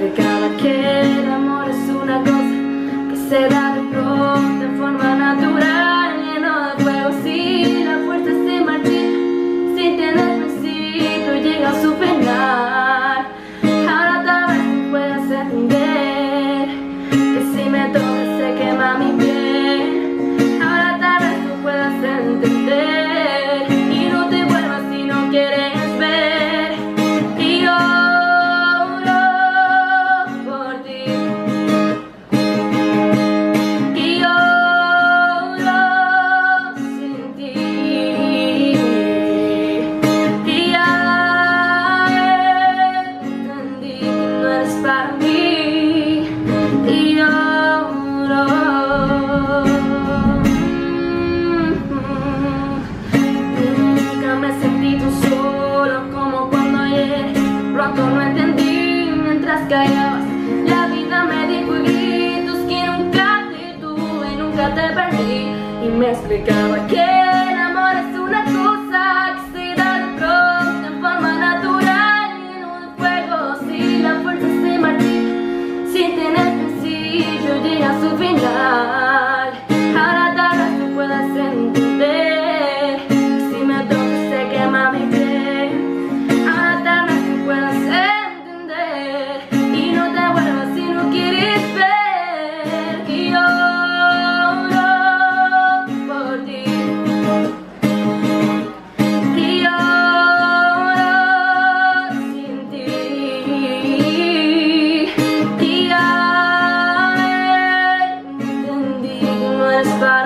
explicaba que el amor es una cosa que se da de pronto en forma natural, lleno de fuego. Si la fuerza se marchita sin tener principio, llega a su final. Ahora tal vez tú puedas entender que si me tocas se quema mi piel. Ahora tal vez tú puedas entender y no te vuelvas si no quieres ver. Y lloro por ti, y lloro sin ti, y ya entendí que no eres para mí. Y lloro. Nunca me sentí tan solo como cuando ayer. Pronto no entendí mientras callabas. La vida me dijo gritos que nunca te tuve, nunca te perdí. Y me explicaba que el amor es una cosa que se da de pronto en forma natural, lleno de fuego. Si la fuerza se marchita sin tener principio, llega a su final. Ahora tal vez tú puedas entender que si me tocas se quema mi piel. Ahora tal vez tú puedas entender y no te vuelvas si no quieres ver. Y lloro por ti, y lloro sin ti, y ya entendí que no eres para